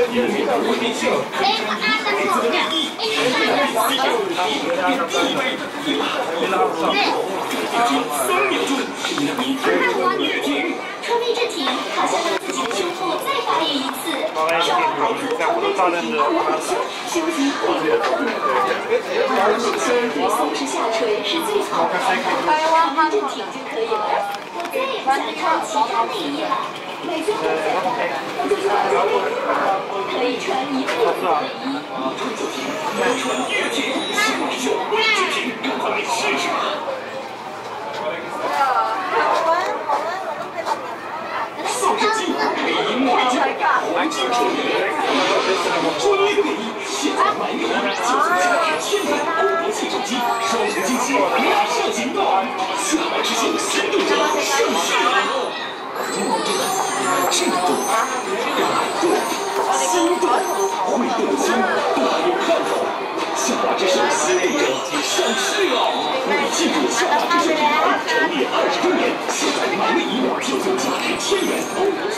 车内阵停，好像让自己的胸部再发育一次。生完孩子后内自己活动下，胸肌会有动力。男生对松弛下垂是最好的方法，阵停就可以了。我再也不想穿其他内衣了。每天都在玩，我就穿这个，可以穿一辈子的内衣。穿越体，下半身为之停，赶快来试试吧。 扫射机，内衣抹一件，黄金车员，专业内衣，现在买1个就送价值1000元欧博系手机，双重惊喜马上行动！下班之后新动作上市了，这个心动，会动的心大有看头。下巴之手新动作上市了，为庆祝下巴之手品牌成立20周年，现在买内衣就送价值1000元欧博。